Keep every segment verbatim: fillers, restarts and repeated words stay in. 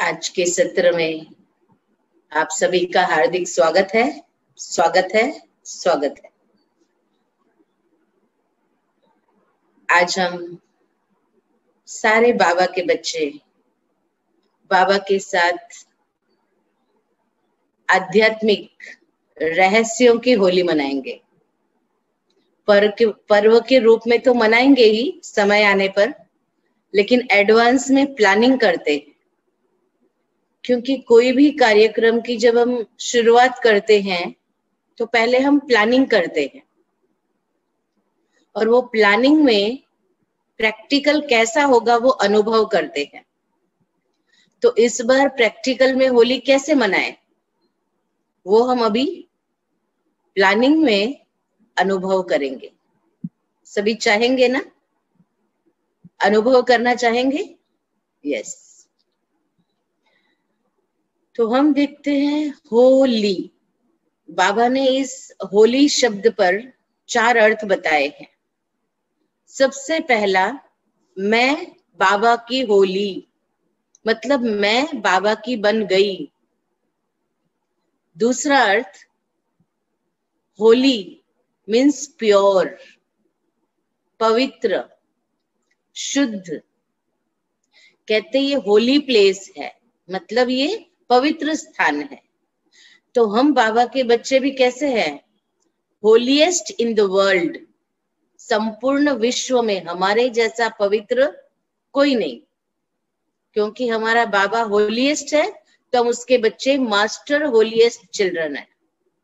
आज के सत्र में आप सभी का हार्दिक स्वागत है स्वागत है स्वागत है। आज हम सारे बाबा के बच्चे बाबा के साथ आध्यात्मिक रहस्यों की होली मनाएंगे। पर्व के पर्व के रूप में तो मनाएंगे ही समय आने पर, लेकिन एडवांस में प्लानिंग करते हैं, क्योंकि कोई भी कार्यक्रम की जब हम शुरुआत करते हैं तो पहले हम प्लानिंग करते हैं और वो प्लानिंग में प्रैक्टिकल कैसा होगा वो अनुभव करते हैं। तो इस बार प्रैक्टिकल में होली कैसे मनाएं वो हम अभी प्लानिंग में अनुभव करेंगे। सभी चाहेंगे ना, अनुभव करना चाहेंगे? यस। तो हम देखते हैं होली। बाबा ने इस होली शब्द पर चार अर्थ बताए हैं। सबसे पहला, मैं बाबा की होली, मतलब मैं बाबा की बन गई। दूसरा अर्थ, होली मीन्स प्योर, पवित्र, शुद्ध। कहते ये होली प्लेस है, मतलब ये पवित्र स्थान है। तो हम बाबा के बच्चे भी कैसे हैं? Holiest in the world. संपूर्ण विश्व में हमारे जैसा पवित्र कोई नहीं, क्योंकि हमारा बाबा होलीएस्ट है तो हम उसके बच्चे मास्टर होलीएस्ट चिल्ड्रन है।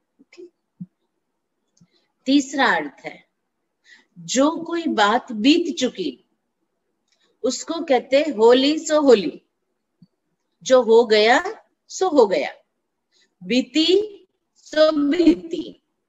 तीसरा अर्थ है, जो कोई बात बीत चुकी उसको कहते होली सो होली। जो हो गया सो हो गया, बीती सो बीती।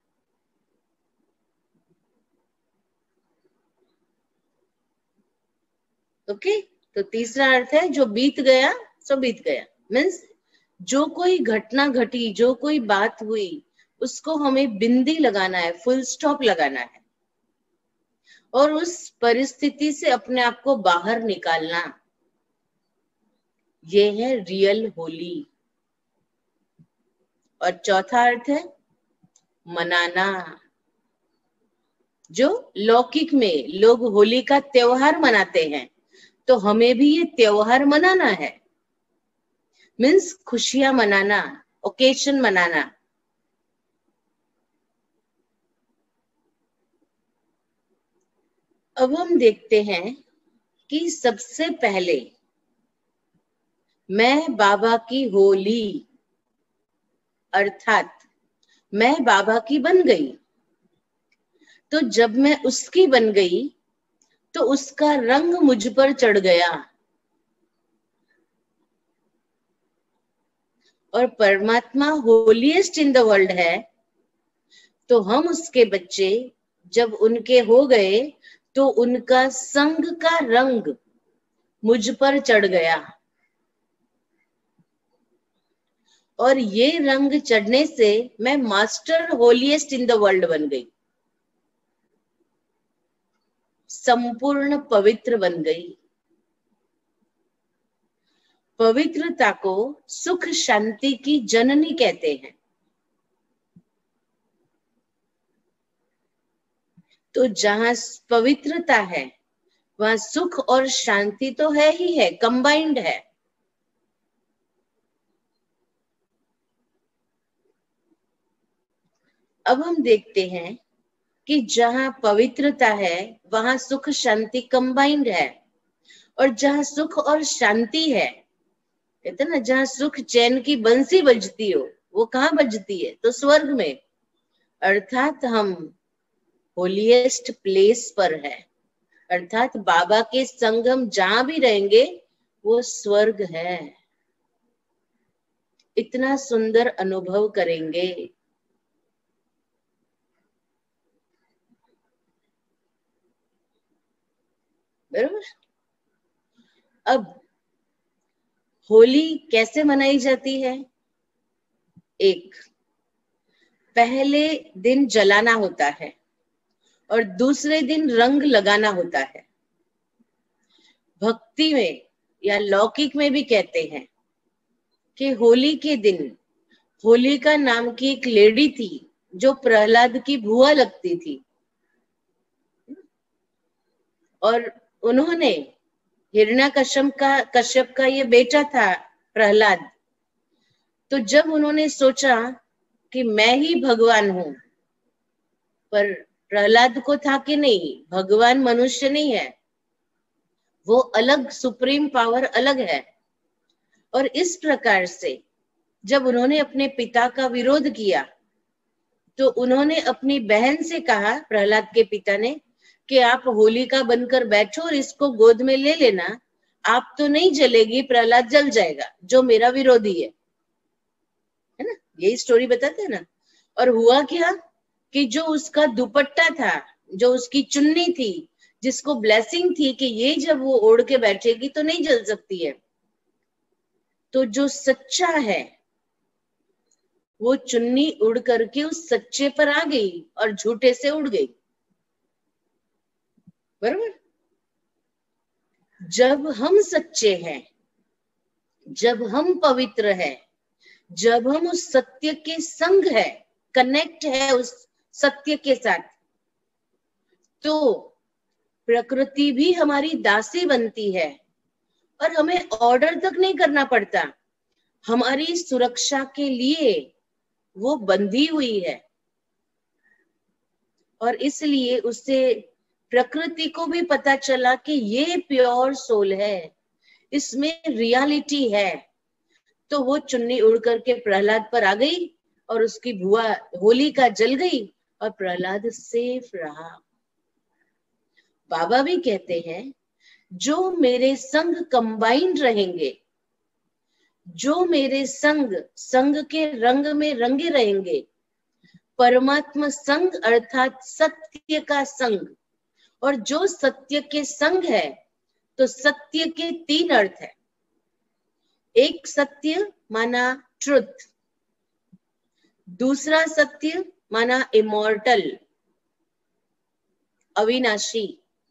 ओके, तो तीसरा अर्थ है जो बीत गया सो बीत गया, मीन्स जो कोई घटना घटी, जो कोई बात हुई, उसको हमें बिंदी लगाना है, फुल स्टॉप लगाना है और उस परिस्थिति से अपने आप को बाहर निकालना। ये है रियल होली। और चौथा अर्थ है मनाना। जो लौकिक में लोग होली का त्योहार मनाते हैं, तो हमें भी ये त्योहार मनाना है, मीन्स खुशियां मनाना, ओकेशन मनाना। अब हम देखते हैं कि सबसे पहले मैं बाबा की होली, अर्थात मैं बाबा की बन गई। तो जब मैं उसकी बन गई तो उसका रंग मुझ पर चढ़ गया। और परमात्मा होलीएस्ट इन द वर्ल्ड है, तो हम उसके बच्चे जब उनके हो गए तो उनका संग का रंग मुझ पर चढ़ गया। और ये रंग चढ़ने से मैं master holiest in the world बन गई, संपूर्ण पवित्र बन गई। पवित्रता को सुख शांति की जननी कहते हैं। तो जहां पवित्रता है वहां सुख और शांति तो है ही है, कंबाइंड है। अब हम देखते हैं कि जहां पवित्रता है वहां सुख शांति कंबाइंड है। और जहां सुख और शांति है, कहते ना, जहां सुख चैन की बंसी बजती हो, वो कहाँ बजती है? तो स्वर्ग में। अर्थात हम होलीएस्ट प्लेस पर है, अर्थात बाबा के संग हम जहां भी रहेंगे वो स्वर्ग है। इतना सुंदर अनुभव करेंगे। बराबर। अब होली कैसे मनाई जाती है? एक, पहले दिन जलाना होता है और दूसरे दिन रंग लगाना होता है। भक्ति में या लौकिक में भी कहते हैं कि होली के दिन होलिका नाम की एक लेडी थी जो प्रहलाद की बुआ लगती थी, और उन्होंने हिरण्यकश्यप का कश्यप का ये बेटा था प्रहलाद। तो जब उन्होंने सोचा कि मैं ही भगवान हूं, पर प्रहलाद को था कि नहीं, भगवान मनुष्य नहीं है, वो अलग, सुप्रीम पावर अलग है। और इस प्रकार से जब उन्होंने अपने पिता का विरोध किया तो उन्होंने अपनी बहन से कहा, प्रहलाद के पिता ने, कि आप होलिका बनकर बैठो और इसको गोद में ले लेना, आप तो नहीं जलेगी, प्रहलाद जल जाएगा जो मेरा विरोधी है, है ना, यही स्टोरी बताते हैं ना। और हुआ क्या कि जो उसका दुपट्टा था, जो उसकी चुन्नी थी, जिसको ब्लेसिंग थी कि ये जब वो ओढ़ के बैठेगी तो नहीं जल सकती है, तो जो सच्चा है वो चुन्नी उड़ करके उस सच्चे पर आ गई और झूठे से उड़ गई। बराबर। जब हम सच्चे हैं, जब हम पवित्र हैं, जब हम उस सत्य के संग है, कनेक्ट है उस सत्य के साथ, तो प्रकृति भी हमारी दासी बनती है और हमें ऑर्डर तक नहीं करना पड़ता। हमारी सुरक्षा के लिए वो बंधी हुई है, और इसलिए उससे प्रकृति को भी पता चला कि ये प्योर सोल है, इसमें रियलिटी है। तो वो चुन्नी उड़ करके प्रहलाद पर आ गई और उसकी बुआ होलिका जल गई और प्रहलाद सेफ रहा। बाबा भी कहते हैं, जो मेरे संग कंबाइंड रहेंगे, जो मेरे संग संग के रंग में रंगे रहेंगे, परमात्मा संग अर्थात सत्य का संग, और जो सत्य के संग है तो सत्य के तीन अर्थ है। एक सत्य माना ट्रुथ, दूसरा सत्य माना इमॉर्टल, अविनाशी,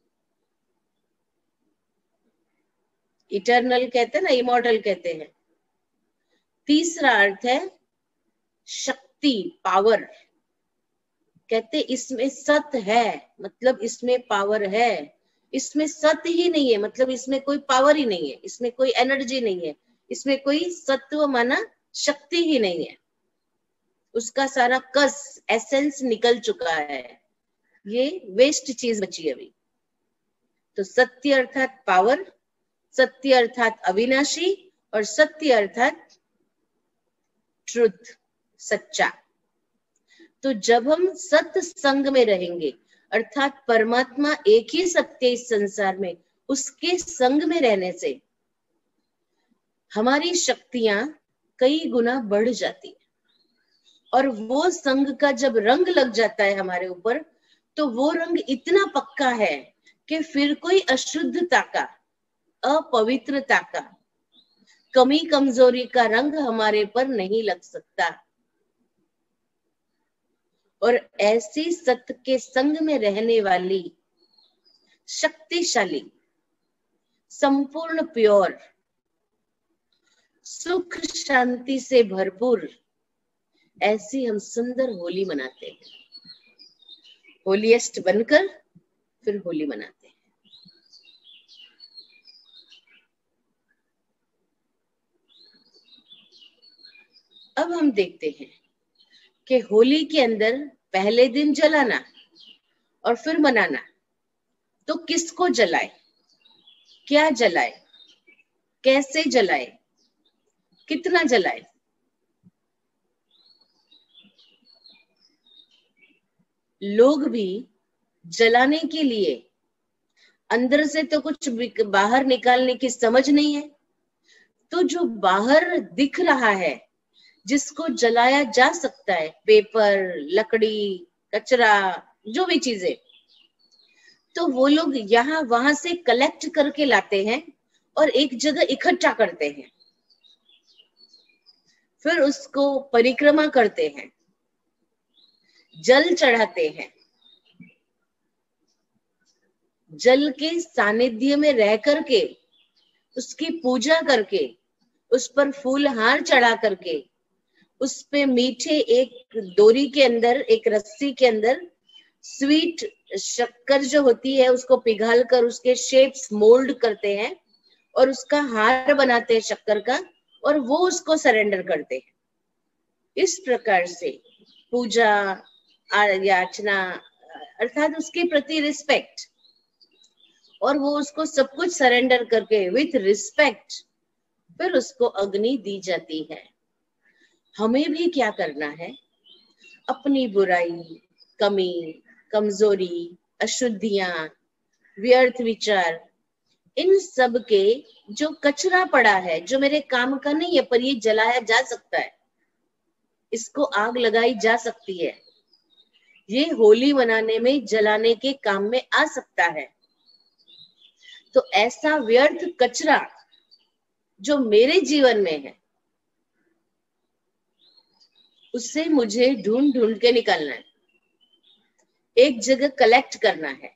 इटर्नल कहते हैं ना, इमॉर्टल कहते हैं। तीसरा अर्थ है शक्ति, पावर। कहते इसमें सत है, मतलब इसमें पावर है। इसमें सत ही नहीं है, मतलब इसमें कोई पावर ही नहीं है, इसमें कोई एनर्जी नहीं है, इसमें कोई सत्व माना शक्ति ही नहीं है। उसका सारा कस, एसेंस निकल चुका है, ये वेस्ट चीज बची अभी। तो सत्य अर्थात पावर, सत्य अर्थात अविनाशी, और सत्य अर्थात ट्रुथ, सच्चा। तो जब हम सत्संग में रहेंगे, अर्थात परमात्मा एक ही सत्य इस संसार में, उसके संग में रहने से हमारी शक्तियां कई गुना बढ़ जाती है। और वो संग का जब रंग लग जाता है हमारे ऊपर, तो वो रंग इतना पक्का है कि फिर कोई अशुद्धता का, अपवित्रता का, कमी कमजोरी का रंग हमारे पर नहीं लग सकता। और ऐसी सत्य के संग में रहने वाली शक्तिशाली, संपूर्ण प्योर, सुख शांति से भरपूर ऐसी हम सुंदर होली मनाते हैं। होलीएस्ट बनकर फिर होली मनाते हैं। अब हम देखते हैं कि होली के अंदर पहले दिन जलाना और फिर मनाना, तो किसको जलाए, क्या जलाए, कैसे जलाए, कितना जलाए। लोग भी जलाने के लिए अंदर से तो कुछ बाहर निकालने की समझ नहीं है, तो जो बाहर दिख रहा है, जिसको जलाया जा सकता है, पेपर, लकड़ी, कचरा, जो भी चीजें, तो वो लोग यहाँ वहां से कलेक्ट करके लाते हैं और एक जगह इकट्ठा करते हैं, फिर उसको परिक्रमा करते हैं, जल चढ़ाते हैं, जल के सानिध्य में रह करके उसकी पूजा करके उस पर फूल हार चढ़ा करके उस पे मीठे एक डोरी के अंदर, एक रस्सी के अंदर स्वीट शक्कर जो होती है उसको पिघाल कर उसके शेप्स मोल्ड करते हैं और उसका हार बनाते हैं शक्कर का, और वो उसको सरेंडर करते हैं। इस प्रकार से पूजा याचना अर्थात उसके प्रति रिस्पेक्ट, और वो उसको सब कुछ सरेंडर करके विथ रिस्पेक्ट फिर उसको अग्नि दी जाती है। हमें भी क्या करना है, अपनी बुराई, कमी, कमजोरी, अशुद्धियां, व्यर्थ विचार, इन सब के जो कचरा पड़ा है, जो मेरे काम का नहीं है पर ये जलाया जा सकता है, इसको आग लगाई जा सकती है, ये होली मनाने में जलाने के काम में आ सकता है। तो ऐसा व्यर्थ कचरा जो मेरे जीवन में है उससे मुझे ढूंढ ढूंढ के निकालना है, एक जगह कलेक्ट करना है।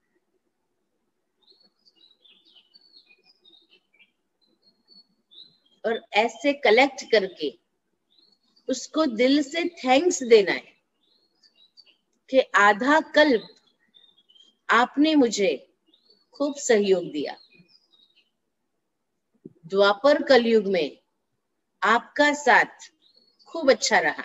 और ऐसे कलेक्ट करके उसको दिल से थैंक्स देना है कि आधा कल्प आपने मुझे खूब सहयोग दिया, द्वापर कलयुग में आपका साथ खूब अच्छा रहा।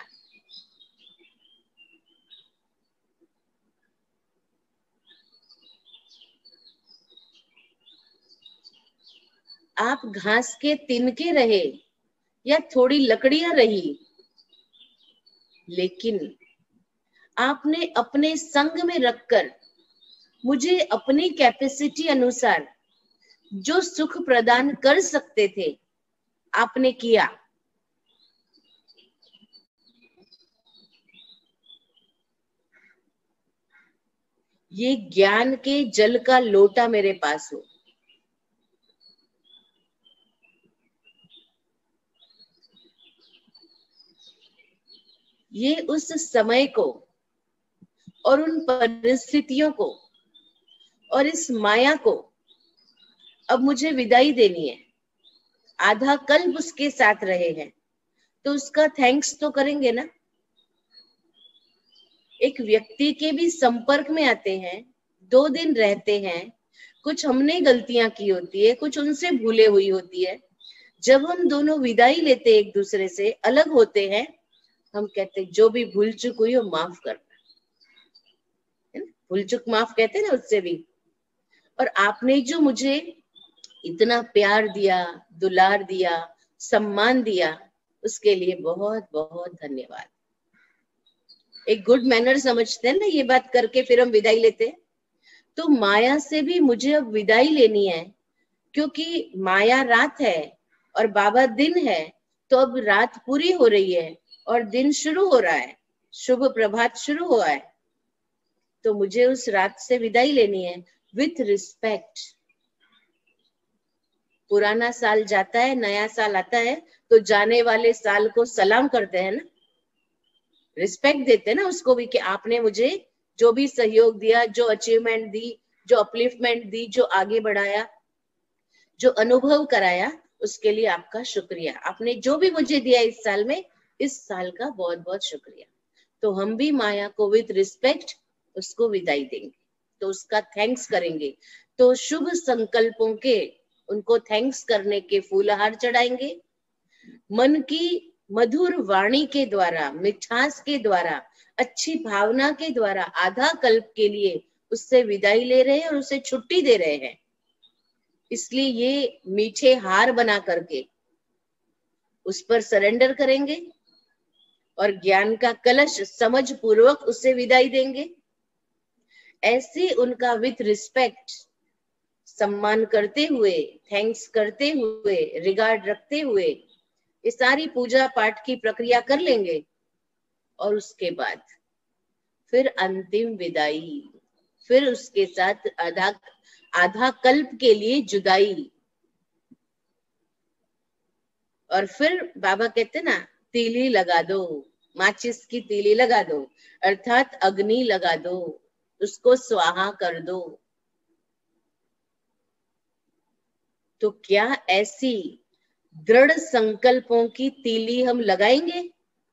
आप घास के तिनके रहे या थोड़ी लकड़ियां रही, लेकिन आपने अपने संग में रखकर मुझे अपनी कैपेसिटी अनुसार जो सुख प्रदान कर सकते थे आपने किया। ये ज्ञान के जल का लोटा मेरे पास हो, ये उस समय को और उन परिस्थितियों को और इस माया को अब मुझे विदाई देनी है। आधा कल्प उसके साथ रहे हैं तो उसका थैंक्स तो करेंगे ना। एक व्यक्ति के भी संपर्क में आते हैं, दो दिन रहते हैं, कुछ हमने गलतियां की होती है, कुछ उनसे भूले हुई होती है। जब हम दोनों विदाई लेते एक दूसरे से, अलग होते हैं, हम कहते जो भी भूल चुक हुई हो माफ करना, है ना, भूल चुक माफ कहते हैं ना, उससे भी। और आपने जो मुझे इतना प्यार दिया, दुलार दिया, सम्मान दिया, उसके लिए बहुत बहुत धन्यवाद। एक गुड मैनर समझते हैं ना ये बात करके, फिर हम विदाई लेते हैं। तो माया से भी मुझे अब विदाई लेनी है, क्योंकि माया रात है और बाबा दिन है। तो अब रात पूरी हो रही है और दिन शुरू हो रहा है, शुभ प्रभात शुरू हुआ है। तो मुझे उस रात से विदाई लेनी है विथ रिस्पेक्ट। पुराना साल जाता है, नया साल आता है, तो जाने वाले साल को सलाम करते हैं ना, रिस्पेक्ट देते हैं ना उसको भी, कि आपने मुझे जो भी सहयोग दिया, जो अचीवमेंट दी, जो अपलिफ्टमेंट दी, जो आगे बढ़ाया, जो अनुभव कराया, उसके लिए आपका शुक्रिया। आपने जो भी मुझे दिया इस साल में, इस साल का बहुत बहुत शुक्रिया। तो हम भी माया को विद रिस्पेक्ट उसको विदाई देंगे, तो उसका थैंक्स करेंगे। तो शुभ संकल्पों के उनको थैंक्स करने के फूलहार चढ़ाएंगे। मन की मधुर वाणी के द्वारा, मिठास के द्वारा, अच्छी भावना के द्वारा आधा कल्प के लिए उससे विदाई ले रहे हैं और उसे छुट्टी दे रहे हैं। इसलिए ये मीठे हार बना करके उस पर सरेंडर करेंगे और ज्ञान का कलश समझ पूर्वक उससे विदाई देंगे। ऐसे उनका विथ रिस्पेक्ट, सम्मान करते हुए, थैंक्स करते हुए, रिगार्ड रखते हुए ये सारी पूजा पाठ की प्रक्रिया कर लेंगे। और उसके बाद फिर अंतिम विदाई, फिर उसके साथ आधा आधा कल्प के लिए जुदाई। और फिर बाबा कहते ना, तीली लगा दो, माचिस की तीली लगा दो, अर्थात अग्नि लगा दो, उसको स्वाहा कर दो। तो क्या ऐसी दृढ़ संकल्पों की तीली हम लगाएंगे,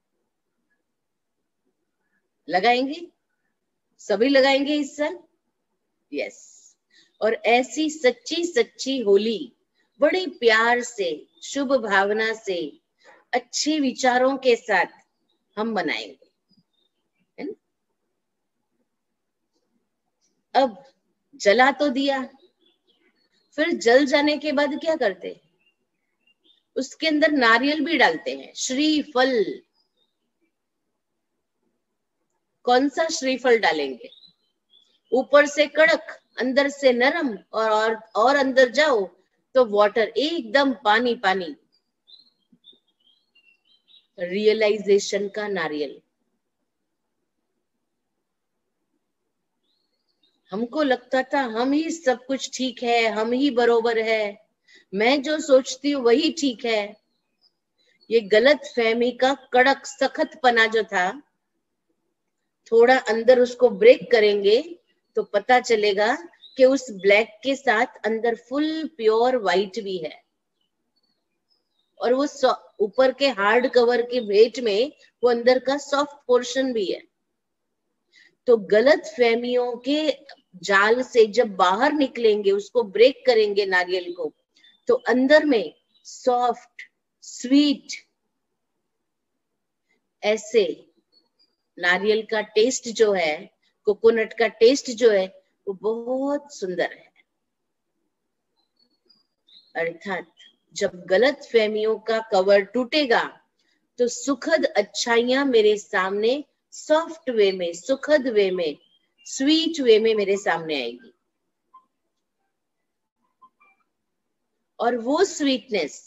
लगाएंगे, सभी लगाएंगे इस साल। यस। और ऐसी सच्ची सच्ची होली बड़े प्यार से, शुभ भावना से, अच्छे विचारों के साथ हम मनाएंगे, है ना? अब जला तो दिया, फिर जल जाने के बाद क्या करते हैं? उसके अंदर नारियल भी डालते हैं, श्रीफल। कौन सा श्रीफल डालेंगे? ऊपर से कड़क, अंदर से नरम, और और, और अंदर जाओ तो वाटर, एकदम पानी पानी। रियलाइजेशन का नारियल। हमको लगता था हम ही सब कुछ ठीक है, हम ही बरोबर है, मैं जो सोचती हूँ वही ठीक है। ये गलत फहमी का कड़क सख्त पना जो था, थोड़ा अंदर उसको ब्रेक करेंगे तो पता चलेगा कि उस ब्लैक के साथ अंदर फुल प्योर व्हाइट भी है, और वो ऊपर के हार्ड कवर के वेट में वो अंदर का सॉफ्ट पोर्शन भी है। तो गलत फहमियों के जाल से जब बाहर निकलेंगे, उसको ब्रेक करेंगे नारियल को, तो अंदर में सॉफ्ट, स्वीट, ऐसे नारियल का टेस्ट जो है, कोकोनट का टेस्ट जो है, वो बहुत सुंदर है। अर्थात जब गलत फहमियों का कवर टूटेगा तो सुखद अच्छाइयां मेरे सामने सॉफ्ट वे में, सुखद वे में, स्वीट वे में मेरे सामने आएगी। और वो स्वीटनेस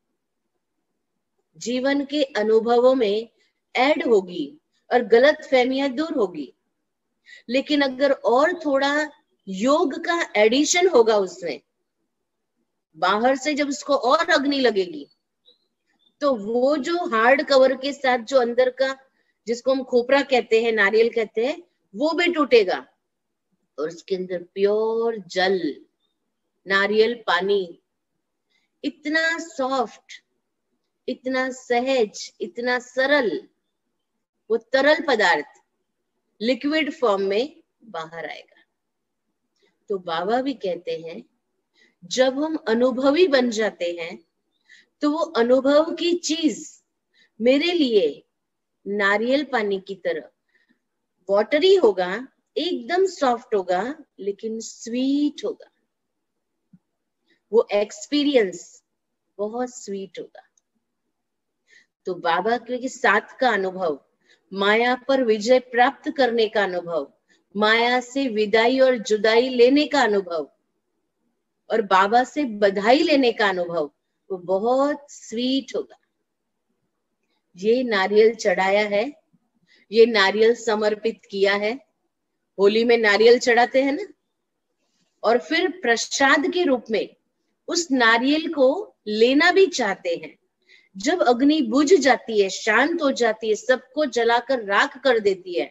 जीवन के अनुभवों में ऐड होगी और गलत फहमियां दूर होगी। लेकिन अगर और थोड़ा योग का एडिशन होगा उसमें, बाहर से जब उसको और अग्नि लगेगी, तो वो जो हार्ड कवर के साथ जो अंदर का, जिसको हम खोपरा कहते हैं, नारियल कहते हैं, वो भी टूटेगा, और उसके अंदर प्योर जल, नारियल पानी, इतना सॉफ्ट, इतना सहज, इतना सरल, वो तरल पदार्थ लिक्विड फॉर्म में बाहर आएगा। तो बाबा भी कहते हैं, जब हम अनुभवी बन जाते हैं तो वो अनुभव की चीज मेरे लिए नारियल पानी की तरह वाटरी होगा, एकदम सॉफ्ट होगा, लेकिन स्वीट होगा। वो एक्सपीरियंस बहुत स्वीट होगा। तो बाबा के साथ का अनुभव, माया पर विजय प्राप्त करने का अनुभव, माया से विदाई और जुदाई लेने का अनुभव, और बाबा से बधाई लेने का अनुभव, वो बहुत स्वीट होगा। ये नारियल चढ़ाया है, ये नारियल समर्पित किया है। होली में नारियल चढ़ाते हैं ना, और फिर प्रसाद के रूप में उस नारियल को लेना भी चाहते हैं। जब अग्नि बुझ जाती है, शांत हो जाती है, सबको जलाकर राख कर देती है,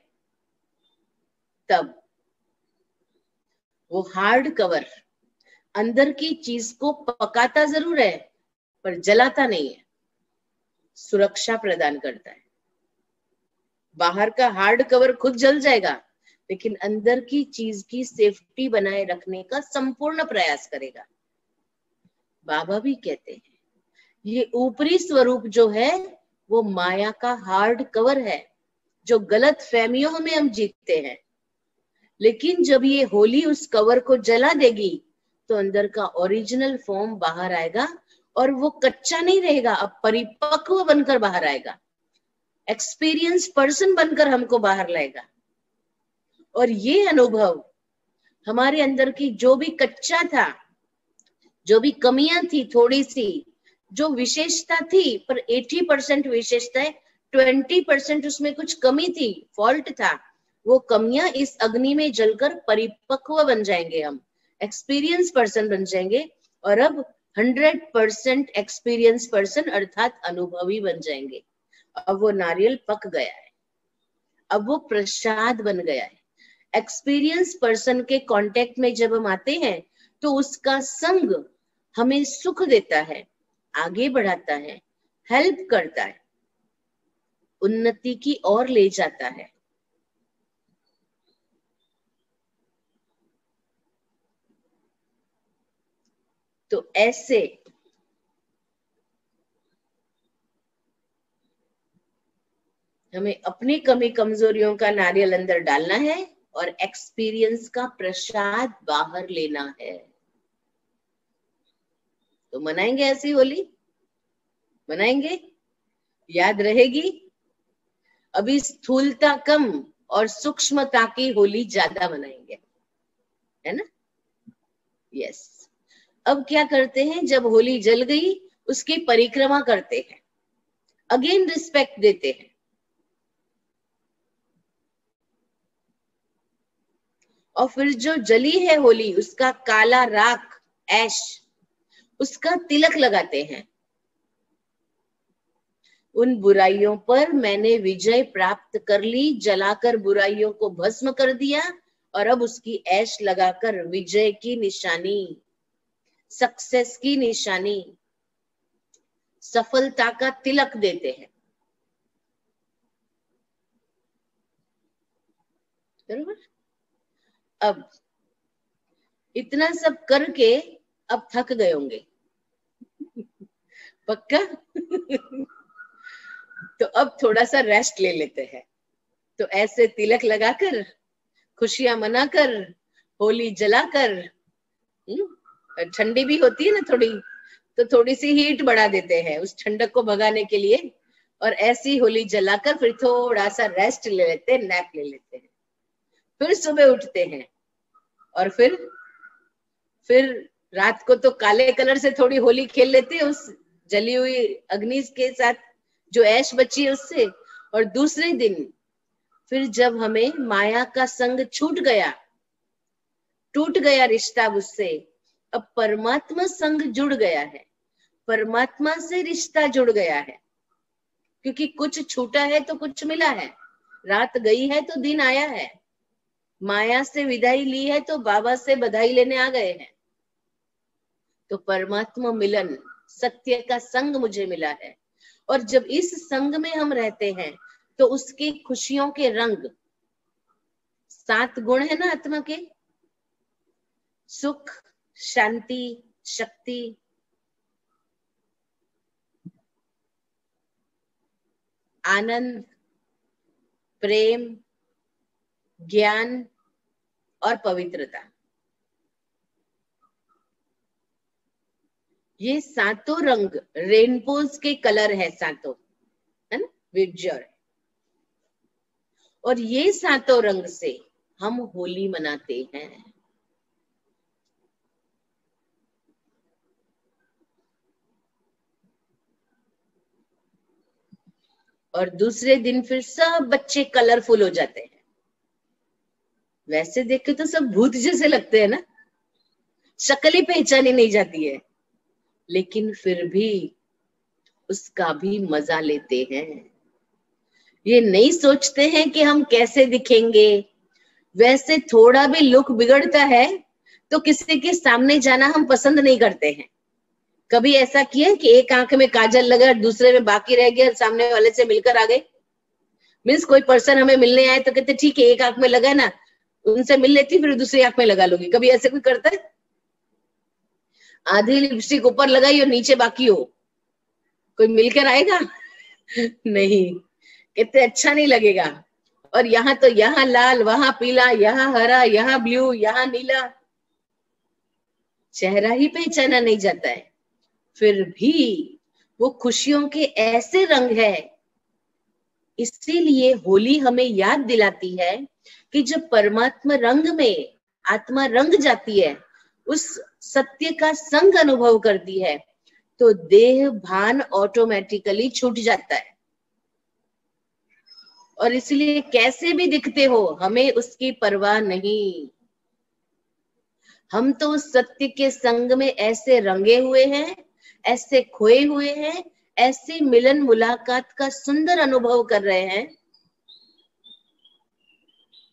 तब वो हार्ड कवर अंदर की चीज को पकाता जरूर है पर जलाता नहीं है, सुरक्षा प्रदान करता है। बाहर का हार्ड कवर खुद जल जाएगा, लेकिन अंदर की चीज की सेफ्टी बनाए रखने का संपूर्ण प्रयास करेगा। बाबा भी कहते हैं, ये ऊपरी स्वरूप जो है वो माया का हार्ड कवर है, जो गलत फहमियों में हम जीतते हैं। लेकिन जब ये होली उस कवर को जला देगी तो अंदर का ओरिजिनल फॉर्म बाहर आएगा, और वो कच्चा नहीं रहेगा, अब परिपक्व बनकर बाहर आएगा, एक्सपीरियंस पर्सन बनकर हमको बाहर लाएगा। और ये अनुभव हमारे अंदर की जो भी कच्चा था, जो भी कमियां थी, थोड़ी सी जो विशेषता थी, पर अस्सी परसेंट विशेषता है, बीस परसेंट उसमें कुछ कमी थी, फॉल्ट था, वो कमियां इस अग्नि में जलकर परिपक्व बन जाएंगे, हम एक्सपीरियंस पर्सन बन जाएंगे, और अब हंड्रेड परसेंट एक्सपीरियंस पर्सन अर्थात अनुभवी बन जाएंगे। अब वो नारियल पक गया है, अब वो प्रसाद बन गया है। एक्सपीरियंस पर्सन के कांटेक्ट में जब हम आते हैं तो उसका संग हमें सुख देता है, आगे बढ़ाता है, हेल्प करता है, उन्नति की ओर ले जाता है। तो ऐसे हमें अपनी कमी कमजोरियों का नारियल अंदर डालना है और एक्सपीरियंस का प्रसाद बाहर लेना है। तो मनाएंगे ऐसी होली, मनाएंगे, याद रहेगी। अभी स्थूलता कम और सूक्ष्मता की होली ज्यादा मनाएंगे, है ना? यस। अब क्या करते हैं, जब होली जल गई उसकी परिक्रमा करते हैं, अगेन रिस्पेक्ट देते हैं। और फिर जो जली है होली, उसका काला राख, ऐश, उसका तिलक लगाते हैं। उन बुराइयों पर मैंने विजय प्राप्त कर ली, जलाकर बुराइयों को भस्म कर दिया, और अब उसकी ऐश लगाकर विजय की निशानी, सक्सेस की निशानी, सफलता का तिलक देते हैं। बरोबर? अब इतना सब करके अब थक गए होंगे, पक्का? तो अब थोड़ा सा रेस्ट ले लेते हैं। तो ऐसे तिलक लगाकर, खुशियां मनाकर, होली जलाकर, ठंडी भी होती है ना थोड़ी, तो थोड़ी सी हीट बढ़ा देते हैं उस ठंडक को भगाने के लिए, और ऐसी होली जलाकर फिर थोड़ा सा रेस्ट ले लेते हैं, नैप ले लेते हैं। फिर सुबह उठते हैं और फिर फिर रात को तो काले कलर से थोड़ी होली खेल लेते हैं उस जली हुई अग्नि के साथ, जो ऐश बची है उससे। और दूसरे दिन फिर जब हमें माया का संग छूट गया, टूट गया रिश्ता उससे, अब परमात्मा संग जुड़ गया है, परमात्मा से रिश्ता जुड़ गया है। क्योंकि कुछ छूटा है तो कुछ मिला है, रात गई है तो दिन आया है, माया से विदाई ली है तो बाबा से बधाई लेने आ गए हैं। तो परमात्मा मिलन, सत्य का संग मुझे मिला है। और जब इस संग में हम रहते हैं तो उसकी खुशियों के रंग, सात गुण है ना आत्मा के, सुख, शांति, शक्ति, आनंद, प्रेम, ज्ञान और पवित्रता, ये सातों रंग रेनबोज के कलर है, सातों, है ना, विजय। और ये सातों रंग से हम होली मनाते हैं। और दूसरे दिन फिर सब बच्चे कलरफुल हो जाते हैं। वैसे देखे तो सब भूत जैसे लगते हैं ना, शक्ल ही पहचानी नहीं जाती है, लेकिन फिर भी उसका भी मजा लेते हैं। ये नहीं सोचते हैं कि हम कैसे दिखेंगे। वैसे थोड़ा भी लुक बिगड़ता है तो किसी के सामने जाना हम पसंद नहीं करते हैं। कभी ऐसा किया कि एक आंख में काजल लगा, दूसरे में बाकी रह गया, सामने वाले से मिलकर आ गए? मीन्स कोई पर्सन हमें मिलने आए तो कहते ठीक है, एक आंख में लगा ना, उनसे मिल लेती फिर दूसरी आंख में लगा लूंगी। कभी ऐसे कोई करता है? आधी लिपस्टिक ऊपर लगाई और नीचे बाकी हो, कोई मिलकर आएगा? नहीं, कहते अच्छा नहीं लगेगा। और यहाँ तो यहाँ लाल, वहां पीला, यहाँ हरा, यहाँ ब्लू, यहाँ नीला, चेहरा ही पहचाना नहीं जाता है। फिर भी वो खुशियों के ऐसे रंग है। इसीलिए होली हमें याद दिलाती है कि जब परमात्मा रंग में आत्मा रंग जाती है, उस सत्य का संग अनुभव करती है, तो देह भान ऑटोमेटिकली छूट जाता है। और इसलिए कैसे भी दिखते हो, हमें उसकी परवाह नहीं। हम तो उस सत्य के संग में ऐसे रंगे हुए हैं, ऐसे खोए हुए हैं, ऐसे मिलन मुलाकात का सुंदर अनुभव कर रहे हैं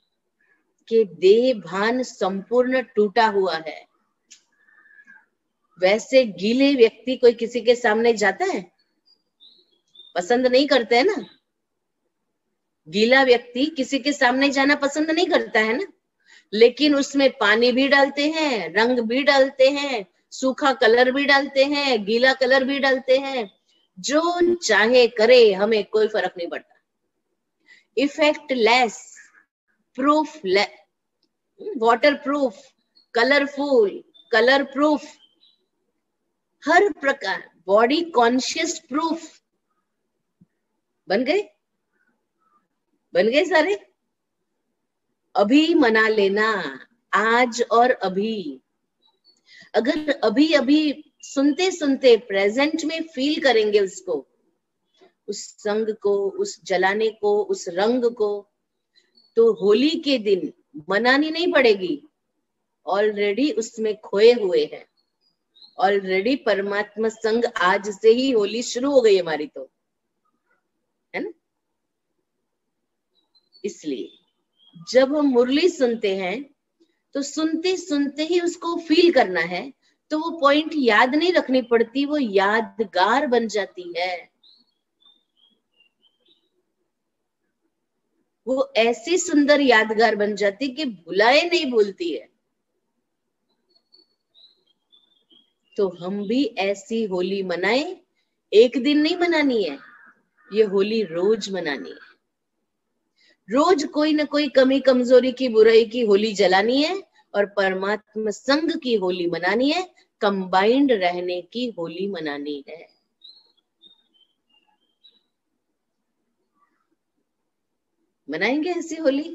कि देह भान संपूर्ण टूटा हुआ है। वैसे गीले व्यक्ति कोई किसी के सामने जाता है? पसंद नहीं करते है ना। गीला व्यक्ति किसी के सामने जाना पसंद नहीं करता है ना, लेकिन उसमें पानी भी डालते हैं, रंग भी डालते हैं, सूखा कलर भी डालते हैं, गीला कलर भी डालते हैं, जो चाहे करे, हमें कोई फर्क नहीं पड़ता। इफेक्ट लेस, प्रूफ ले, waterproof, colourful, colour proof, हर प्रकार, बॉडी कॉन्शियस प्रूफ बन गए, बन गए सारे। अभी मना लेना, आज और अभी। अगर अभी अभी सुनते सुनते प्रेजेंट में फील करेंगे उसको, उस संग को, उस जलाने को, उस रंग को, तो होली के दिन मनानी नहीं पड़ेगी। ऑलरेडी उसमें खोए हुए हैं। ऑलरेडी परमात्मा संग आज से ही होली शुरू हो गई हमारी, तो है ना। इसलिए जब हम मुरली सुनते हैं तो सुनते सुनते ही उसको फील करना है, तो वो पॉइंट याद नहीं रखनी पड़ती, वो यादगार बन जाती है। वो ऐसी सुंदर यादगार बन जाती कि भुलाए नहीं भूलती है। तो हम भी ऐसी होली मनाएं। एक दिन नहीं मनानी है, ये होली रोज मनानी है। रोज कोई ना कोई कमी कमजोरी की बुराई की होली जलानी है और परमात्मा संग की होली मनानी है, कंबाइंड रहने की होली मनानी है। मनाएंगे ऐसी होली।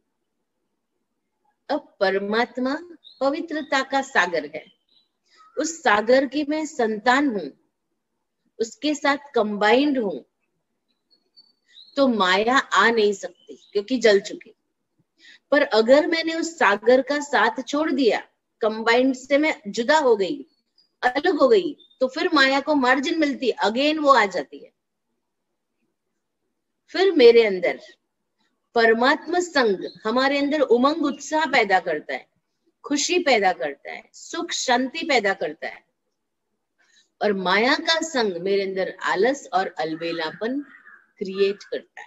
अब परमात्मा पवित्रता का सागर है, उस सागर की मैं संतान हूं, उसके साथ कंबाइंड हूं, तो माया आ नहीं सकती क्योंकि जल चुकी। पर अगर मैंने उस सागर का साथ छोड़ दिया, कंबाइंड से मैं जुदा हो गई, अलग हो गई, तो फिर माया को मार्जिन मिलती, अगेन वो आ जाती है। फिर मेरे अंदर परमात्मा संग हमारे अंदर उमंग उत्साह पैदा करता है, खुशी पैदा करता है, सुख शांति पैदा करता है। और माया का संग मेरे अंदर आलस और अलबेलापन क्रिएट करता है।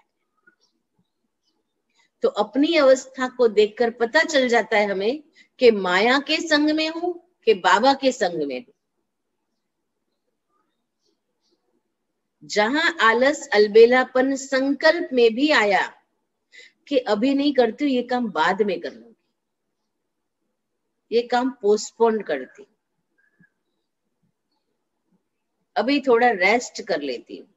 तो अपनी अवस्था को देखकर पता चल जाता है हमें कि माया के संग में हूं कि बाबा के संग में हूं। जहां आलस अलबेलापन संकल्प में भी आया कि अभी नहीं करती हूँ, ये काम बाद में कर लूंगी, ये काम पोस्टपोन करती, अभी थोड़ा रेस्ट कर लेती हूँ,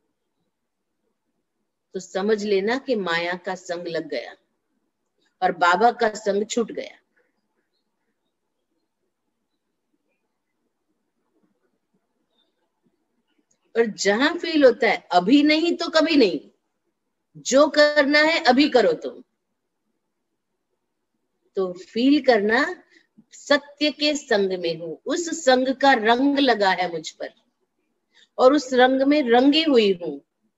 तो समझ लेना कि माया का संग लग गया और बाबा का संग छूट गया। और जहां फील होता है अभी नहीं तो कभी नहीं, जो करना है अभी करो तुम, तो फील करना सत्य के संग में हूं, उस संग का रंग लगा है मुझ पर और उस रंग में रंगी हुई हूं।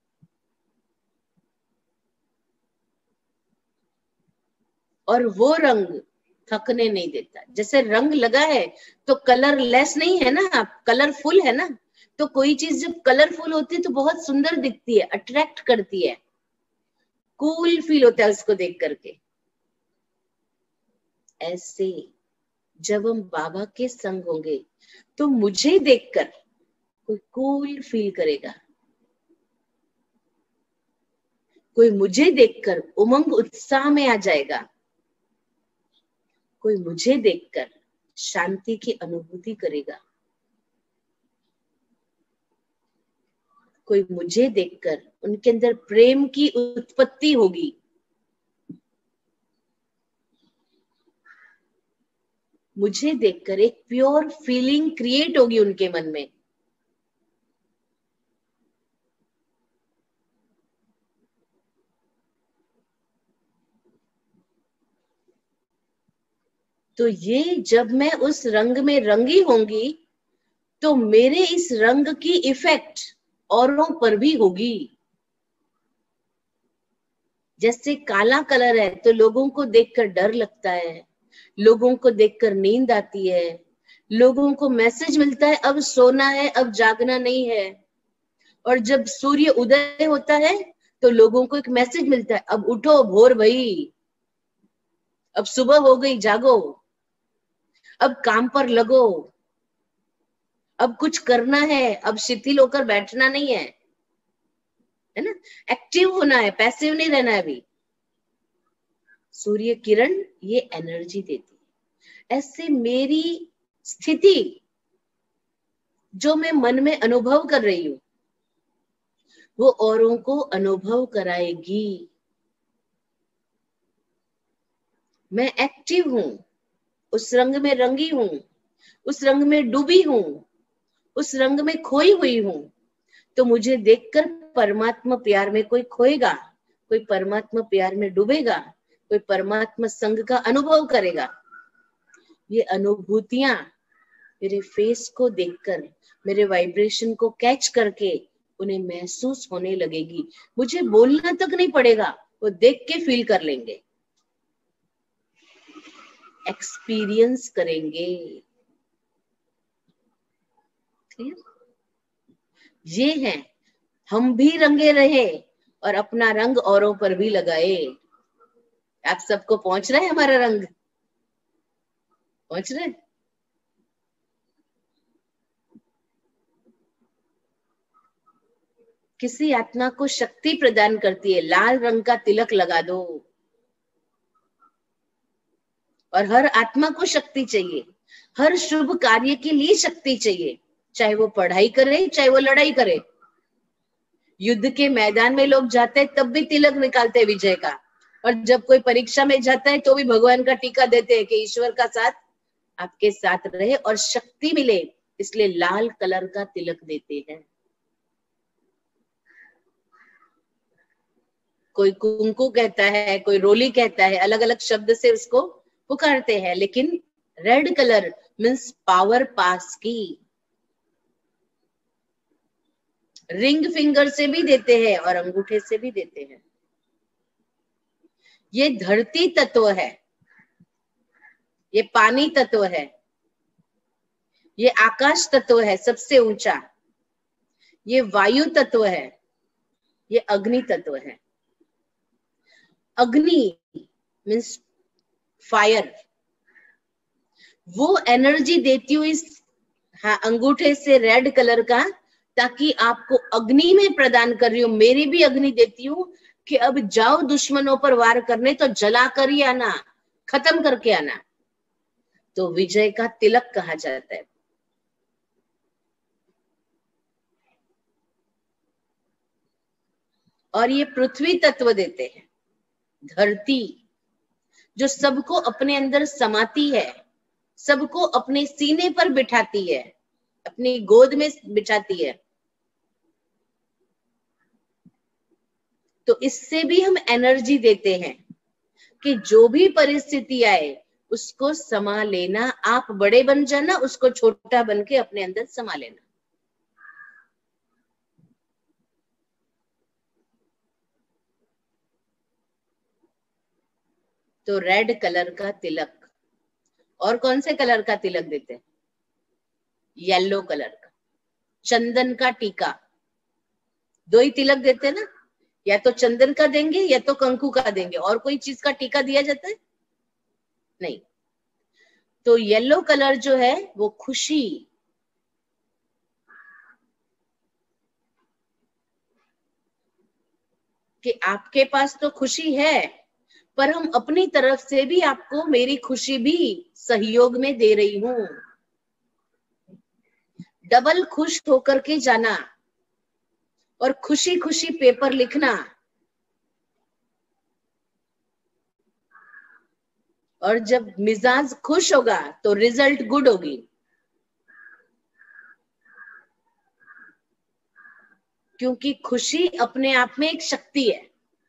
और वो रंग थकने नहीं देता। जैसे रंग लगा है तो कलर लेस नहीं है ना, आप कलरफुल है ना। तो कोई चीज जब कलरफुल होती है तो बहुत सुंदर दिखती है, अट्रैक्ट करती है, कूल फील होता है उसको देख करके। ऐसे जब हम बाबा के संग होंगे तो मुझे देखकर कोई कूल फील करेगा, कोई मुझे देखकर उमंग उत्साह में आ जाएगा, कोई मुझे देखकर शांति की अनुभूति करेगा, कोई मुझे देखकर उनके अंदर प्रेम की उत्पत्ति होगी। मुझे देखकर एक प्योर फीलिंग क्रिएट होगी उनके मन में। तो ये जब मैं उस रंग में रंगी होंगी तो मेरे इस रंग की इफेक्ट औरों पर भी होगी। जैसे काला कलर है तो लोगों को देखकर डर लगता है, लोगों को देखकर नींद आती है, लोगों को मैसेज मिलता है अब सोना है, अब जागना नहीं है। और जब सूर्य उदय होता है तो लोगों को एक मैसेज मिलता है अब उठो भोर भई, अब सुबह हो गई, जागो, अब काम पर लगो, अब कुछ करना है, अब शिथिल होकर बैठना नहीं है, है ना, एक्टिव होना है, पैसिव नहीं रहना है। अभी सूर्य किरण ये एनर्जी देती है। ऐसे मेरी स्थिति जो मैं मन में अनुभव कर रही हूं वो औरों को अनुभव कराएगी। मैं एक्टिव हूं, उस रंग में रंगी हूं, उस रंग में डूबी हूं, उस रंग में खोई हुई हूं, तो मुझे देखकर परमात्मा प्यार में कोई खोएगा, कोई परमात्मा प्यार में डूबेगा, कोई परमात्मा संग का अनुभव करेगा। ये अनुभूतियां मेरे फेस को देखकर, मेरे वाइब्रेशन को कैच करके उन्हें महसूस होने लगेगी। मुझे बोलना तक नहीं पड़ेगा, वो देख के फील कर लेंगे, एक्सपीरियंस करेंगे। ये है, हम भी रंगे रहे और अपना रंग औरों पर भी लगाए। आप सबको पहुंच रहा है हमारा रंग? पहुंच रहे? किसी आत्मा को शक्ति प्रदान करती है, लाल रंग का तिलक लगा दो। और हर आत्मा को शक्ति चाहिए, हर शुभ कार्य के लिए शक्ति चाहिए, चाहे वो पढ़ाई करे चाहे वो लड़ाई करे। युद्ध के मैदान में लोग जाते हैं तब भी तिलक निकालते हैं विजय का, और जब कोई परीक्षा में जाता है तो भी भगवान का टीका देते हैं कि ईश्वर का साथ आपके साथ रहे और शक्ति मिले, इसलिए लाल कलर का तिलक देते हैं। कोई कुंकू कहता है, कोई रोली कहता है, अलग अलग शब्द से उसको पुकारते हैं, लेकिन रेड कलर मीन्स पावर पास की। रिंग फिंगर से भी देते हैं और अंगूठे से भी देते हैं। ये धरती तत्व है, ये पानी तत्व है, ये आकाश तत्व है सबसे ऊंचा, ये वायु तत्व है, ये अग्नि तत्व है। अग्नि मीन्स फायर, वो एनर्जी देती हूँ इस हाँ अंगूठे से रेड कलर का, ताकि आपको अग्नि में प्रदान कर रही हूँ, मेरी भी अग्नि देती हूँ कि अब जाओ दुश्मनों पर वार करने, तो जला कर ही आना, खत्म करके आना। तो विजय का तिलक कहा जाता है। और ये पृथ्वी तत्व देते हैं, धरती जो सबको अपने अंदर समाती है, सबको अपने सीने पर बिठाती है, अपनी गोद में बिठाती है। तो इससे भी हम एनर्जी देते हैं कि जो भी परिस्थिति आए उसको समा लेना, आप बड़े बन जाना, उसको छोटा बन के अपने अंदर समा लेना। तो रेड कलर का तिलक। और कौन से कलर का तिलक देते हैं? येलो कलर का, चंदन का टीका। दो ही तिलक देते हैं ना, या तो चंदन का देंगे या तो कंकु का देंगे, और कोई चीज का टीका दिया जाता है नहीं। तो येलो कलर जो है वो खुशी, कि आपके पास तो खुशी है, पर हम अपनी तरफ से भी आपको मेरी खुशी भी सहयोग में दे रही हूं। डबल खुश होकर के जाना और खुशी खुशी पेपर लिखना, और जब मिजाज खुश होगा तो रिजल्ट गुड होगी। क्योंकि खुशी अपने आप में एक शक्ति है,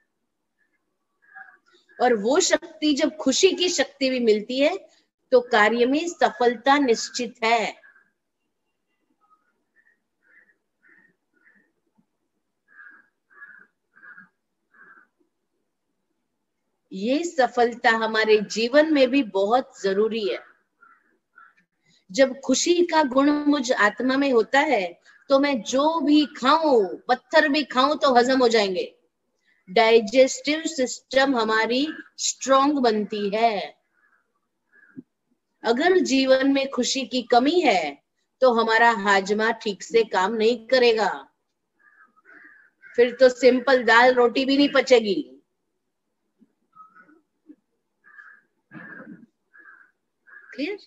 और वो शक्ति जब खुशी की शक्ति भी मिलती है तो कार्य में सफलता निश्चित है। ये सफलता हमारे जीवन में भी बहुत जरूरी है, जब खुशी का गुण मुझ आत्मा में होता है तो मैं जो भी खाऊं, पत्थर भी खाऊं तो हजम हो जाएंगे। डाइजेस्टिव सिस्टम हमारी स्ट्रॉन्ग बनती है। अगर जीवन में खुशी की कमी है तो हमारा हाजमा ठीक से काम नहीं करेगा, फिर तो सिंपल दाल रोटी भी नहीं पचेगी। क्लियर?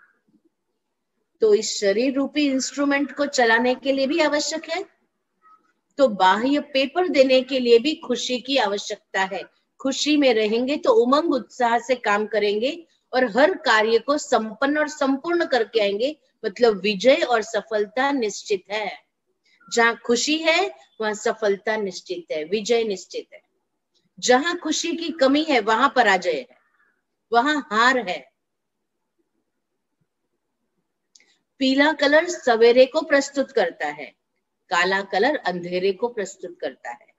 तो इस शरीर रूपी इंस्ट्रूमेंट को चलाने के लिए भी आवश्यक है, तो बाह्य पेपर देने के लिए भी खुशी की आवश्यकता है। खुशी में रहेंगे तो उमंग उत्साह से काम करेंगे और हर कार्य को संपन्न और संपूर्ण करके आएंगे, मतलब विजय और सफलता निश्चित है। जहां खुशी है वहां सफलता निश्चित है, विजय निश्चित है। जहां खुशी की कमी है वहां पराजय है, वहां हार है। पीला कलर सवेरे को प्रस्तुत करता है, काला कलर अंधेरे को प्रस्तुत करता है।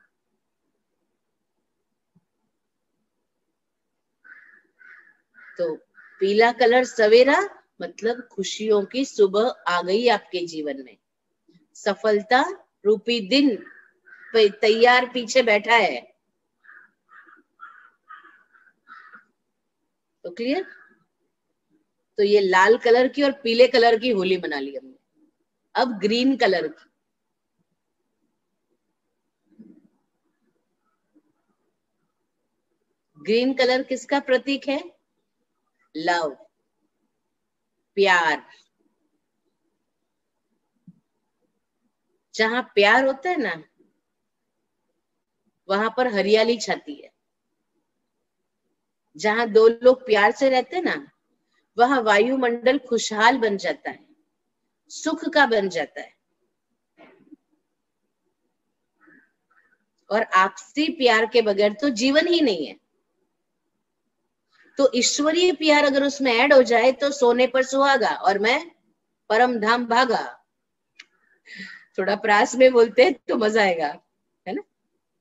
तो पीला कलर सवेरा मतलब खुशियों की सुबह आ गई आपके जीवन में, सफलता रूपी दिन तैयार पीछे बैठा है। तो क्लियर? तो ये लाल कलर की और पीले कलर की होली मना ली हमने। अब ग्रीन कलर की, ग्रीन कलर किसका प्रतीक है? लव, प्यार। जहां प्यार होता है ना वहां पर हरियाली छाती है। जहां दो लोग प्यार से रहते हैं ना वहां वायुमंडल खुशहाल बन जाता है, सुख का बन जाता है। और आपसी प्यार के बगैर तो जीवन ही नहीं है। तो ईश्वरीय प्यार अगर उसमें ऐड हो जाए तो सोने पर सुहागा और मैं परम धाम भागा। थोड़ा प्रास में बोलते हैं तो मजा आएगा, है ना?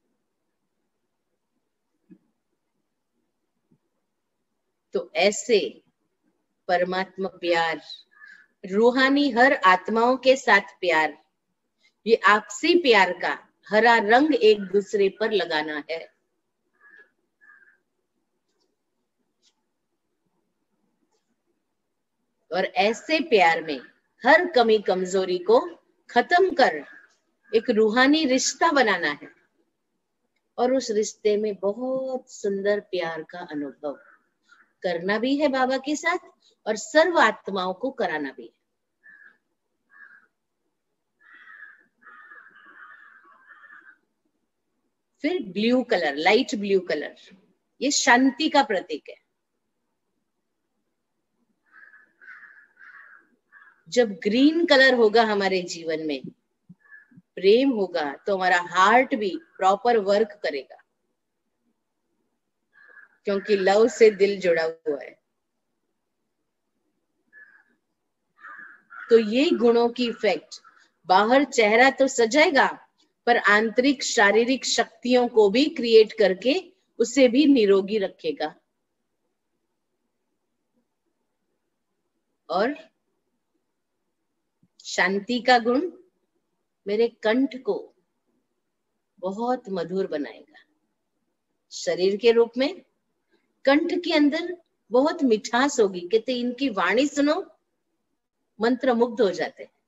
तो ऐसे परमात्मा प्यार, रूहानी हर आत्माओं के साथ प्यार, ये आपसी प्यार का हरा रंग एक दूसरे पर लगाना है। और ऐसे प्यार में हर कमी कमजोरी को खत्म कर एक रूहानी रिश्ता बनाना है और उस रिश्ते में बहुत सुंदर प्यार का अनुभव करना भी है बाबा के साथ और सर्व आत्माओं को कराना भी है। फिर blue colour, light blue colour, ये शांति का प्रतीक है। जब ग्रीन कलर होगा हमारे जीवन में, प्रेम होगा, तो हमारा हार्ट भी प्रॉपर वर्क करेगा, क्योंकि लव से दिल जुड़ा हुआ है। तो ये गुणों की इफेक्ट बाहर चेहरा तो सजाएगा पर आंतरिक शारीरिक शक्तियों को भी क्रिएट करके उसे भी निरोगी रखेगा। और शांति का गुण मेरे कंठ को बहुत मधुर बनाएगा। शरीर के रूप में कंठ के अंदर बहुत मिठास होगी। कहते इनकी वाणी सुनो, मंत्र मुग्ध हो जाते हैं,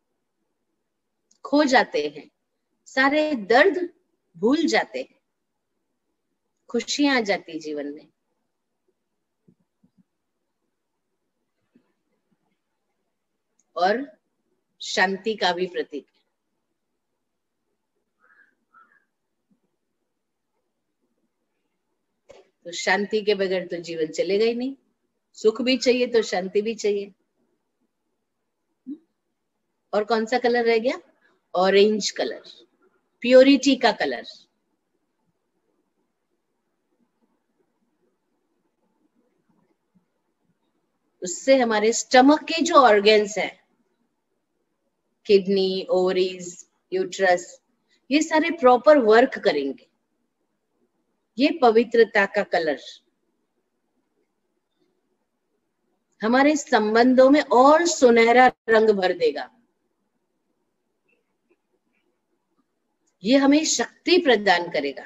खो जाते हैं, सारे दर्द भूल जाते हैं, खुशियां आ जाती जीवन में। और शांति का भी प्रतीक है। तो शांति के बगैर तो जीवन चलेगा ही नहीं। सुख भी चाहिए तो शांति भी चाहिए। और कौन सा कलर रह गया? ऑरेंज कलर, प्योरिटी का कलर। उससे हमारे स्टमक के जो ऑर्गन्स हैं, किडनी, ओवरीज, यूट्रस, ये सारे प्रॉपर वर्क करेंगे। ये पवित्रता का कलर। हमारे संबंधों में और सुनहरा रंग भर देगा। ये हमें शक्ति प्रदान करेगा।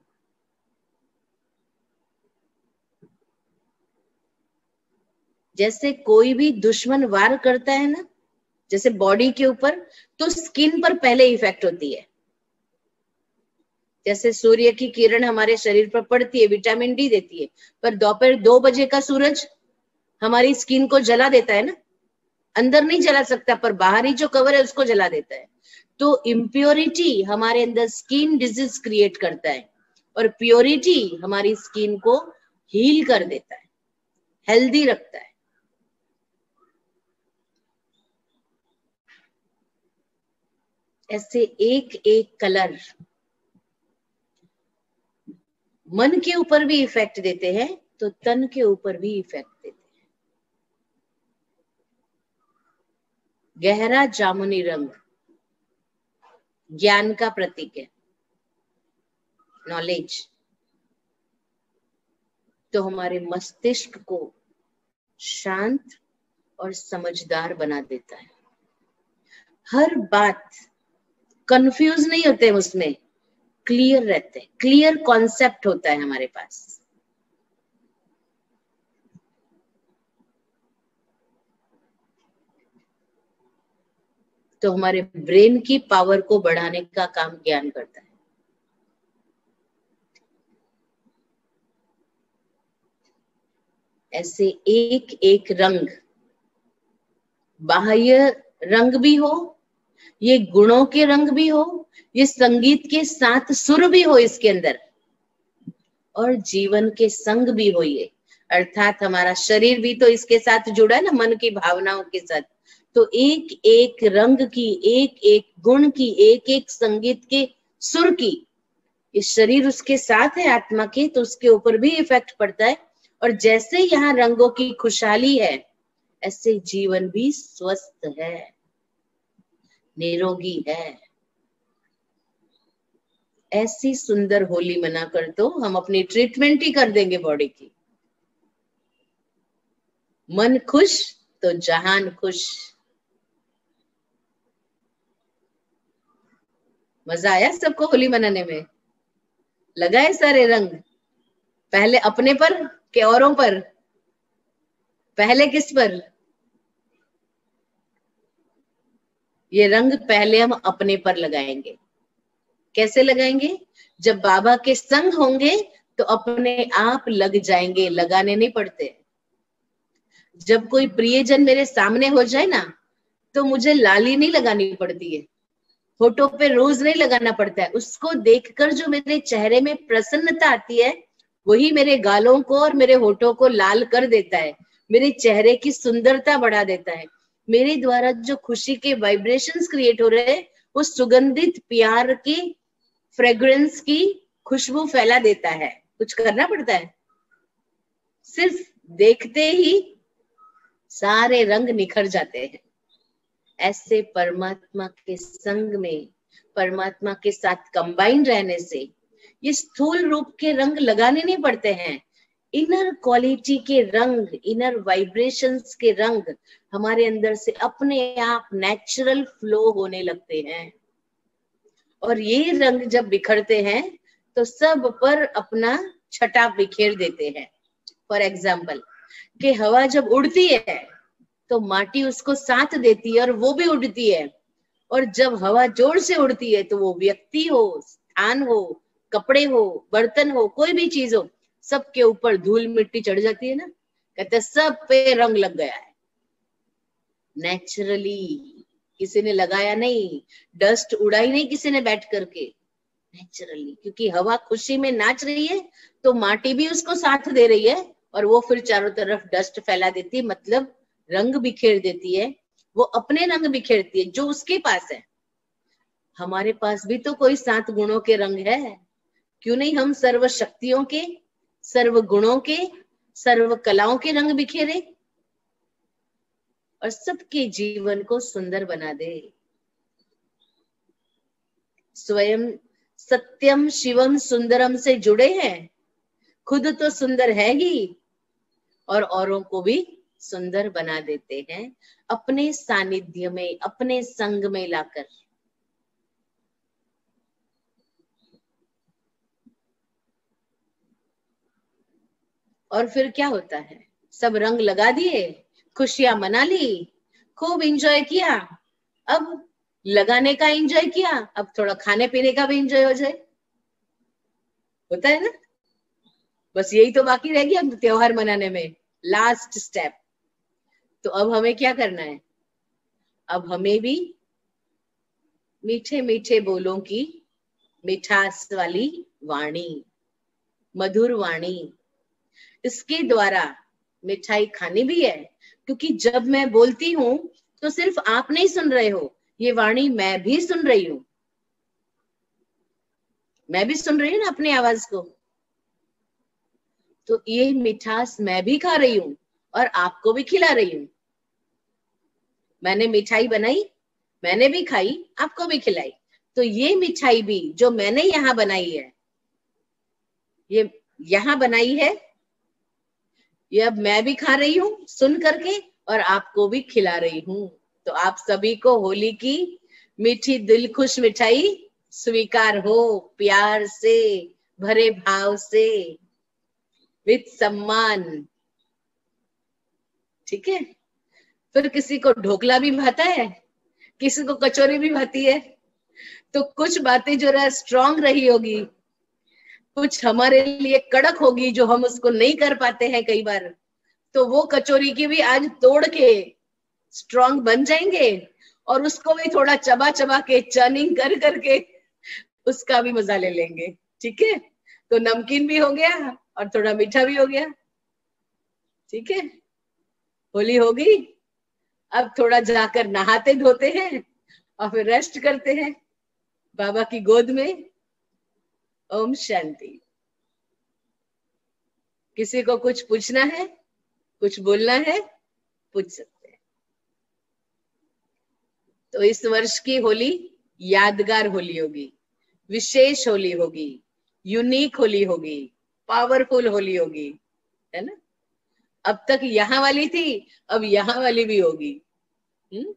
जैसे कोई भी दुश्मन वार करता है ना, जैसे बॉडी के ऊपर, तो स्किन पर पहले इफेक्ट होती है। जैसे सूर्य की किरण हमारे शरीर पर पड़ती है, विटामिन डी देती है, पर दोपहर दो बजे का सूरज हमारी स्किन को जला देता है ना, अंदर नहीं जला सकता पर बाहरी जो कवर है उसको जला देता है। तो इम्प्योरिटी हमारे अंदर स्किन डिजीज क्रिएट करता है, और प्योरिटी हमारी स्किन को हील कर देता है, हेल्दी रखता है। ऐसे एक एक कलर मन के ऊपर भी इफेक्ट देते हैं, तो तन के ऊपर भी इफेक्ट देते हैं। गहरा जामुनी रंग ज्ञान का प्रतीक है, नॉलेज। तो हमारे मस्तिष्क को शांत और समझदार बना देता है। हर बात कंफ्यूज नहीं होते हैं, उसमें क्लियर रहते हैं, क्लियर कॉन्सेप्ट होता है हमारे पास। तो हमारे ब्रेन की पावर को बढ़ाने का काम ज्ञान करता है। ऐसे एक एक रंग, बाह्य रंग भी हो, ये गुणों के रंग भी हो, ये संगीत के साथ सुर भी हो इसके अंदर, और जीवन के संग भी हो ये, अर्थात हमारा शरीर भी तो इसके साथ जुड़ा है ना, मन की भावनाओं के साथ। तो एक एक रंग की, एक एक गुण की, एक एक संगीत के सुर की, ये शरीर उसके साथ है आत्मा के, तो उसके ऊपर भी इफेक्ट पड़ता है। और जैसे यहाँ रंगों की खुशहाली है, ऐसे जीवन भी स्वस्थ है, निरोगी है। ऐसी सुंदर होली मनाकर तो हम अपनी ट्रीटमेंट ही कर देंगे बॉडी की। मन खुश तो जहान खुश। मजा आया सबको होली मनाने में? लगाए सारे रंग, पहले अपने पर के औरों पर? पहले किस पर? ये रंग पहले हम अपने पर लगाएंगे। कैसे लगाएंगे? जब बाबा के संग होंगे तो अपने आप लग जाएंगे, लगाने नहीं पड़ते। जब कोई प्रियजन मेरे सामने हो जाए ना, तो मुझे लाली नहीं लगानी पड़ती है, होठों पे रोज नहीं लगाना पड़ता है। उसको देखकर जो मेरे चेहरे में प्रसन्नता आती है, वही मेरे गालों को और मेरे होठों को लाल कर देता है, मेरे चेहरे की सुंदरता बढ़ा देता है। मेरे द्वारा जो खुशी के वाइब्रेशंस क्रिएट हो रहे हैं, वो सुगंधित प्यार की फ्रेग्रेंस की खुशबू फैला देता है। कुछ करना पड़ता है? सिर्फ देखते ही सारे रंग निखर जाते हैं। ऐसे परमात्मा के संग में, परमात्मा के साथ कंबाइन रहने से ये स्थूल रूप के रंग लगाने नहीं पड़ते हैं। इनर क्वालिटी के रंग, इनर वाइब्रेशंस के रंग हमारे अंदर से अपने आप नेचुरल फ्लो होने लगते हैं। और ये रंग जब बिखरते हैं तो सब पर अपना छटा बिखेर देते हैं। फॉर एग्जाम्पल, कि हवा जब उड़ती है तो माटी उसको साथ देती है और वो भी उड़ती है। और जब हवा जोर से उड़ती है तो वो व्यक्ति हो, स्थान हो, कपड़े हो, बर्तन हो, कोई भी चीज हो, सबके ऊपर धूल मिट्टी चढ़ जाती है ना। कहते सब पे रंग लग गया है, नेचुरली, किसी ने लगाया नहीं, डस्ट उड़ाई नहीं किसी ने बैठ करके, नेचुरली। क्योंकि हवा खुशी में नाच रही है तो माटी भी उसको साथ दे रही है, और वो फिर चारों तरफ डस्ट फैला देती है, मतलब रंग बिखेर देती है। वो अपने रंग बिखेरती है जो उसके पास है। हमारे पास भी तो कोई सात गुणों के रंग है, क्यों नहीं हम सर्व शक्तियों के, सर्व गुणों के, सर्व कलाओं के रंग बिखेरे और सबके जीवन को सुंदर बना दे। स्वयं सत्यम शिवम सुंदरम से जुड़े हैं, खुद तो सुंदर है ही और औरों को भी सुंदर बना देते हैं अपने सानिध्य में, अपने संग में लाकर। और फिर क्या होता है, सब रंग लगा दिए, खुशियां मना ली, खूब एंजॉय किया। अब लगाने का एंजॉय किया, अब थोड़ा खाने पीने का भी एंजॉय हो जाए, होता है ना। बस यही तो बाकी रह गया त्योहार मनाने में, लास्ट स्टेप। तो अब हमें क्या करना है, अब हमें भी मीठे मीठे बोलों की मिठास वाली वाणी, मधुर वाणी, इसके द्वारा मिठाई खानी भी है। क्योंकि जब मैं बोलती हूं तो सिर्फ आप नहीं सुन रहे हो, ये वाणी मैं भी सुन रही हूं, मैं भी सुन रही हूँ ना अपनी आवाज को। तो ये मिठास मैं भी खा रही हूँ और आपको भी खिला रही हूँ। मैंने मिठाई बनाई, मैंने भी खाई, आपको भी खिलाई। तो ये मिठाई भी जो मैंने यहाँ बनाई है, ये यहाँ बनाई है, ये अब मैं भी खा रही हूँ सुन करके और आपको भी खिला रही हूँ। तो आप सभी को होली की मीठी दिल खुश मिठाई स्वीकार हो, प्यार से, भरे भाव से, विद सम्मान। ठीक है। फिर किसी को ढोकला भी भाता है, किसी को कचौरी भी भाती है। तो कुछ बातें जो रहा स्ट्रांग रही होगी, कुछ हमारे लिए कड़क होगी जो हम उसको नहीं कर पाते हैं कई बार, तो वो कचौरी की भी आज तोड़ के स्ट्रांग बन जाएंगे और उसको भी थोड़ा चबा चबा के चर्निंग कर करके उसका भी मजा ले लेंगे। ठीक है। तो नमकीन भी हो गया और थोड़ा मीठा भी हो गया। ठीक है। होली हो गई, अब थोड़ा जाकर नहाते धोते हैं और फिर रेस्ट करते हैं बाबा की गोद में। ओम शांति। किसी को कुछ पूछना है, कुछ बोलना है, पूछ सकते हैं। तो इस वर्ष की होली यादगार होली होगी, विशेष होली होगी, यूनिक होली होगी, पावरफुल होली होगी, है ना। अब तक यहाँ वाली थी, अब यहाँ वाली भी होगी। हम्म।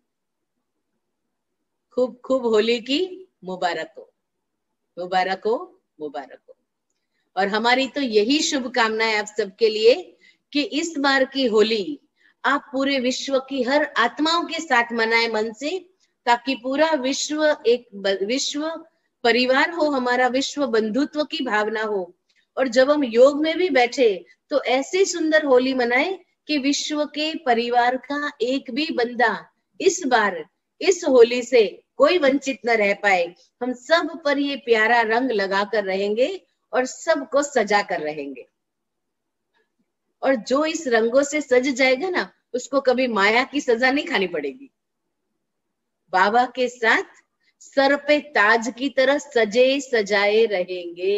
खूब खूब होली की मुबारक हो, मुबारक हो, मुबारक हो। और हमारी तो यही शुभकामनाएं आप सबके लिए कि इस बार की होली आप पूरे विश्व की हर आत्माओं के साथ मनाएं मन से, ताकि पूरा विश्व एक विश्व परिवार हो, हमारा विश्व बंधुत्व की भावना हो। और जब हम योग में भी बैठे तो ऐसे सुंदर होली मनाए कि विश्व के परिवार का एक भी बंदा इस बार इस होली से कोई वंचित न रह पाए। हम सब पर ये प्यारा रंग लगा कर रहेंगे और सबको सजा कर रहेंगे। और जो इस रंगों से सज जाएगा ना, उसको कभी माया की सजा नहीं खानी पड़ेगी। बाबा के साथ सर पे ताज की तरह सजे सजाए रहेंगे।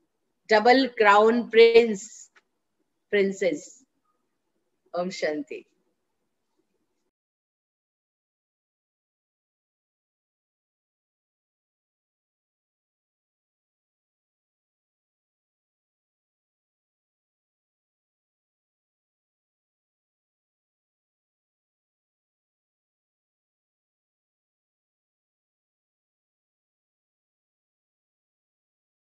Double crown prince, princess. Om शांति।